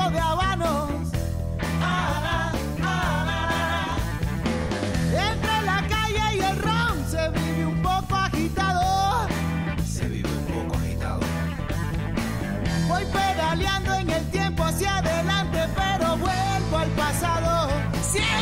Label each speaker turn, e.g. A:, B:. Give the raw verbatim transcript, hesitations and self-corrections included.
A: trago de habanos. Ah, ah, ah, entre la calle y el ron se vive un poco agitado.
B: Se vive un poco agitado.
A: Voy pedaleando en el tiempo hacia adelante, pero vuelvo al pasado. ¡Siempre!